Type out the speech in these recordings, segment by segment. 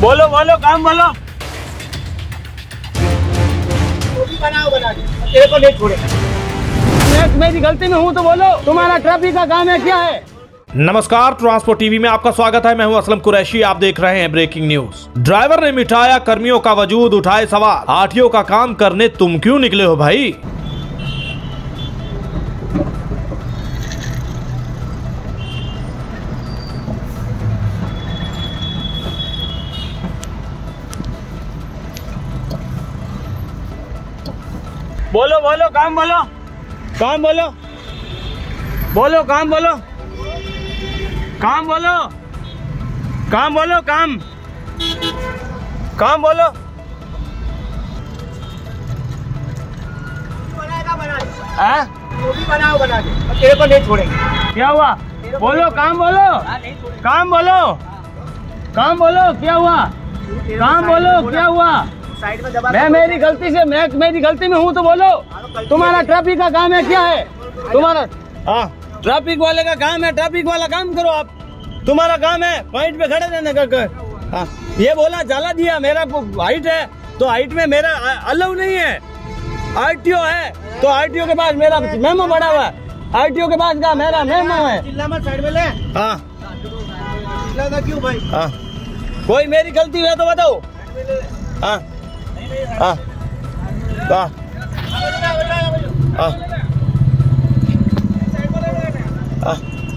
बोलो बोलो काम बोलो। बनाओ बना दे, तेरे को नहीं छोड़ेगा। मेरी गलती में हूँ तो बोलो, तुम्हारा ट्रैफिक का काम है क्या है? नमस्कार, ट्रांसपोर्ट टीवी में आपका स्वागत है। मैं हूं असलम कुरैशी, आप देख रहे हैं ब्रेकिंग न्यूज। ड्राइवर ने मिटाया कर्मियों का वजूद, उठाए सवाल, आरटीओ का काम करने तुम क्यों निकले हो भाई? बोलो बोलो काम बोलो, काम बोलो, बोलो काम बोलो, काम बोलो, काम बोलो, काम काम बोलो। बनाएगा बना दे, हाँ? वो भी बनाओ बना दे, तेरे को नहीं छोड़ेगा। क्या हुआ? बोलो काम बोलो, काम बोलो, काम बोलो, क्या हुआ? काम बोलो, क्या हुआ? साइड में दबा। मैं मेरी गलती में हूँ तो बोलो, तुम्हारा ट्रैफिक का काम है क्या है? तुम्हारा हाँ ट्रैफिक वाले का काम है, ट्रैफिक वाला काम करो आप, तुम्हारा काम है पॉइंट पे खड़े रहने का। हाँ ये बोला जाला दिया, मेरा हाइट है तो हाइट में मेरा अलाउ नहीं है, आरटीओ है तो आरटीओ के पास मेरा मेमो बना हुआ है, आरटीओ के पास का मेरा मेमो है। चिल्ला मत, साइड में ले। हाँ चिल्ला क्यों भाई? हाँ कोई मेरी गलती है तो बताओ। हाँ हाँ हाँ हाँ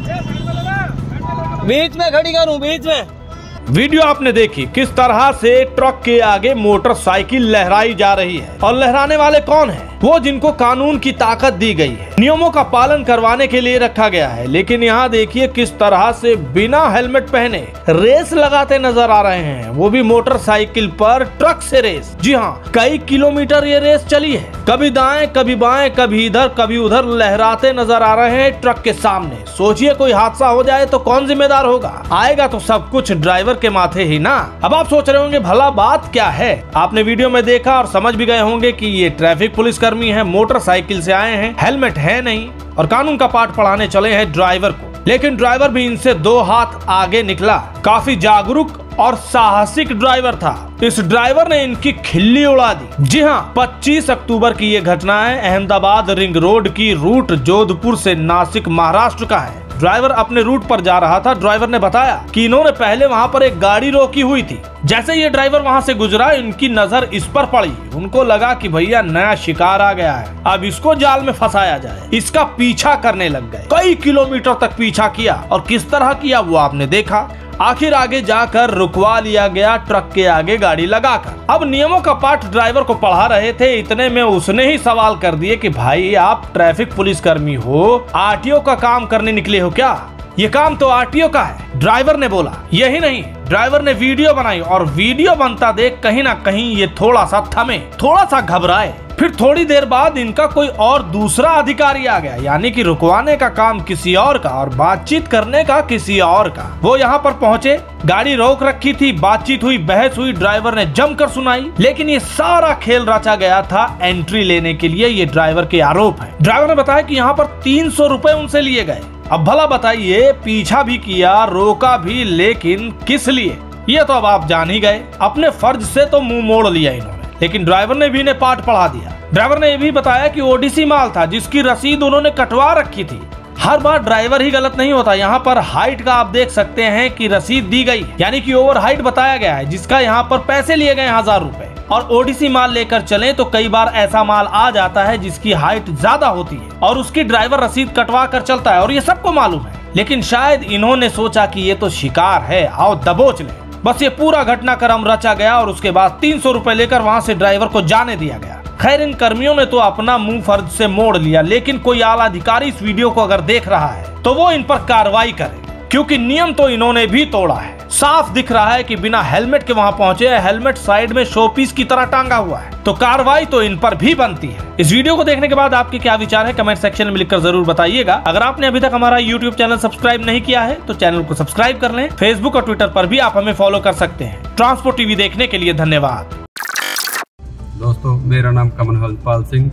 बीच में खड़ी करूं, बीच में। वीडियो आपने देखी किस तरह से ट्रक के आगे मोटरसाइकिल लहराई जा रही है, और लहराने वाले कौन हैं? वो जिनको कानून की ताकत दी गई है, नियमों का पालन करवाने के लिए रखा गया है। लेकिन यहाँ देखिए किस तरह से बिना हेलमेट पहने रेस लगाते नजर आ रहे हैं, वो भी मोटरसाइकिल पर ट्रक से रेस। जी हाँ, कई किलोमीटर ये रेस चली है, कभी दाएं कभी बाएं, कभी इधर कभी उधर लहराते नजर आ रहे हैं ट्रक के सामने। सोचिए कोई हादसा हो जाए तो कौन जिम्मेदार होगा? आएगा तो सब कुछ ड्राइवर के माथे ही ना। अब आप सोच रहे होंगे भला बात क्या है? आपने वीडियो में देखा और समझ भी गए होंगे कि ये ट्रैफिक पुलिस कर्मी है, मोटरसाइकिल से आए हैं, हेलमेट है नहीं और कानून का पाठ पढ़ाने चले हैं ड्राइवर को। लेकिन ड्राइवर भी इनसे 2 हाथ आगे निकला, काफी जागरूक और साहसिक ड्राइवर था। इस ड्राइवर ने इनकी खिल्ली उड़ा दी। जी हाँ, 25 अक्टूबर की ये घटना है, अहमदाबाद रिंग रोड की, रूट जोधपुर से नासिक महाराष्ट्र का है। ड्राइवर अपने रूट पर जा रहा था। ड्राइवर ने बताया कि इन्होंने पहले वहां पर एक गाड़ी रोकी हुई थी। जैसे ये ड्राइवर वहां से गुजरा, इनकी नजर इस पर पड़ी। उनको लगा कि भैया नया शिकार आ गया है, अब इसको जाल में फंसाया जाए। इसका पीछा करने लग गए, कई किलोमीटर तक पीछा किया, और किस तरह किया वो आपने देखा। आखिर आगे जाकर रुकवा लिया गया, ट्रक के आगे गाड़ी लगाकर। अब नियमों का पाठ ड्राइवर को पढ़ा रहे थे, इतने में उसने ही सवाल कर दिए कि भाई आप ट्रैफिक पुलिस कर्मी हो, आरटीओ का काम करने निकले हो क्या? ये काम तो आरटीओ का है। ड्राइवर ने बोला। यही नहीं, ड्राइवर ने वीडियो बनाई और वीडियो बनता देख कहीं ना कहीं ये थोड़ा सा थमे, थोड़ा सा घबराए। फिर थोड़ी देर बाद इनका कोई और दूसरा अधिकारी आ गया, यानी कि रुकवाने का काम किसी और का और बातचीत करने का किसी और का। वो यहाँ पर पहुँचे, गाड़ी रोक रखी थी, बातचीत हुई, बहस हुई, ड्राइवर ने जमकर सुनाई। लेकिन ये सारा खेल रचा गया था एंट्री लेने के लिए, ये ड्राइवर के आरोप है। ड्राइवर ने बताया कि यहाँ पर 300 रुपए उनसे लिए गए। अब भला बताइए, पीछा भी किया, रोका भी, लेकिन किस लिए? ये तो अब आप जान ही गए। अपने फर्ज से तो मुंह मोड़ लिया इन्होंने, लेकिन ड्राइवर ने भी इन्हें पाठ पढ़ा दिया। ड्राइवर ने ये भी बताया कि ओडीसी माल था जिसकी रसीद उन्होंने कटवा रखी थी। हर बार ड्राइवर ही गलत नहीं होता, यहाँ पर हाइट का आप देख सकते हैं कि रसीद दी गई, यानी कि ओवर हाइट बताया गया है, जिसका यहाँ पर पैसे लिए गए 1000 रुपए। और ओडीसी माल लेकर चले तो कई बार ऐसा माल आ जाता है जिसकी हाइट ज्यादा होती है और उसकी ड्राइवर रसीद कटवा कर चलता है, और ये सबको मालूम है। लेकिन शायद इन्होंने सोचा कि ये तो शिकार है, आओ दबोच ले। बस ये पूरा घटनाक्रम रचा गया और उसके बाद 300 रुपए लेकर वहां से ड्राइवर को जाने दिया गया। खैर, इन कर्मियों ने तो अपना मुंह फर्ज से मोड़ लिया, लेकिन कोई आला अधिकारी इस वीडियो को अगर देख रहा है तो वो इन पर कार्रवाई करे, क्योंकि नियम तो इन्होंने भी तोड़ा है। साफ दिख रहा है कि बिना हेलमेट के वहां पहुंचे, हेलमेट साइड में शोपीस की तरह टांगा हुआ है, तो कार्रवाई तो इन पर भी बनती है। इस वीडियो को देखने के बाद आपके क्या विचार है, कमेंट सेक्शन में लिखकर जरूर बताइएगा। अगर आपने अभी तक हमारा YouTube चैनल सब्सक्राइब नहीं किया है तो चैनल को सब्सक्राइब कर लें। फेसबुक और ट्विटर पर भी आप हमें फॉलो कर सकते हैं। ट्रांसपोर्ट टीवी देखने के लिए धन्यवाद। दोस्तों, मेरा नाम कमनपाल सिंह,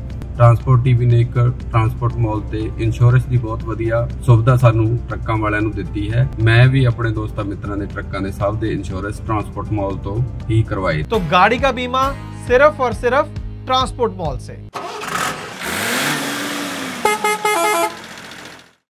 ਟਰਾਂਸਪੋਰਟ ਟੀਵੀ ਨੇ ਇੱਕ ਟਰਾਂਸਪੋਰਟ ਮਾਲ ਤੇ ਇੰਸ਼ੋਰੈਂਸ ਦੀ ਬਹੁਤ ਵਧੀਆ ਸੁਵਿਧਾ ਸਾਨੂੰ ਟਰੱਕਾਂ ਵਾਲਿਆਂ ਨੂੰ ਦਿੱਤੀ ਹੈ। ਮੈਂ ਵੀ ਆਪਣੇ ਦੋਸਤਾਂ ਮਿੱਤਰਾਂ ਦੇ ਟਰੱਕਾਂ ਦੇ ਸਭ ਦੇ ਇੰਸ਼ੋਰੈਂਸ ट्रांसपोर्ट मॉल तो ही करवाए। तो गाड़ी का बीमा सिर्फ और सिर्फ ट्रांसपोर्ट मॉल से।